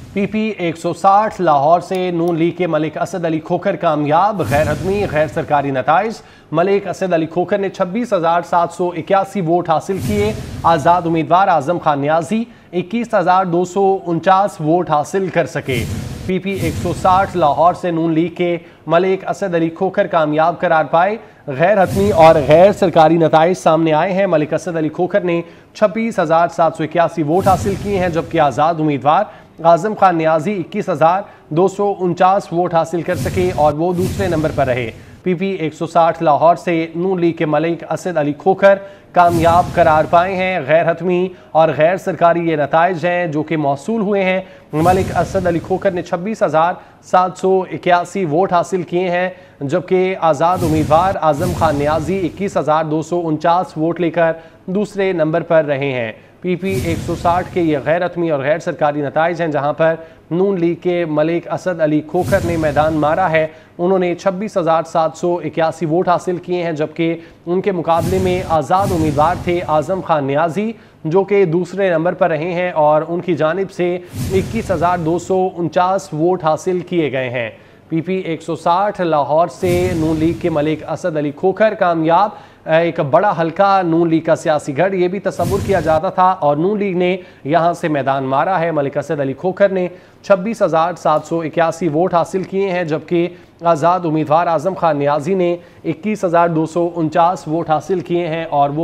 PP 160 Lahore से नून league के मलिक असद अली खोखर कामयाब। गैर हतमी गैर सरकारी नताइज। मलिक असद अली खोखर ने 26,781 वोट हासिल किए। आज़ाद उम्मीदवार आजम खान नियाजी 21,249 वोट हासिल कर सके। PP 160 लाहौर से नून लीग के मलिक असद अली खोखर कामयाब करार पाए। गैर हतमी और गैर सरकारी नताइज सामने आए हैं। मलिक असद अली खोखर ने 26,781 वोट हासिल किए हैं, जबकि आज़ाद उम्मीदवार आजम खान नियाजी 21,249 वोट हासिल कर सके और वो दूसरे नंबर पर रहे। PP 160 लाहौर से नून लीग के मलिक असद अली खोखर कामयाब करार पाए हैं। गैर हतमी और गैर सरकारी ये नताइज हैं जो कि मौसूल हुए हैं। मलिक असद अली खोखर ने 26,781 वोट हासिल किए हैं, जबकि आज़ाद उम्मीदवार आजम खान नियाजी 21,249 वोट लेकर दूसरे नंबर पर रहे हैं। PP 160 के ये गैर हतमी और गैर सरकारी नताइज हैं, जहां पर नून लीग के मलिक असद अली खोखर ने मैदान मारा है। उन्होंने 26,781 वोट हासिल किए हैं, जबकि उनके मुकाबले में आज़ाद उम्मीदवार थे आजम खान नियाजी जो कि दूसरे नंबर पर रहे हैं और उनकी जानिब से 21,249 वोट हासिल किए गए हैं। PP 160 लाहौर से नून लीग के मलिक असद अली खोखर कामयाब। एक बड़ा हल्का नून लीग का सियासी गढ़ ये भी तस्वुर किया जाता था और नून लीग ने यहाँ से मैदान मारा है। मलिक असद अली खोखर ने 26,781 वोट हासिल किए हैं, जबकि आज़ाद उम्मीदवार आजम खान नियाजी ने 21,249 वोट हासिल किए हैं और वो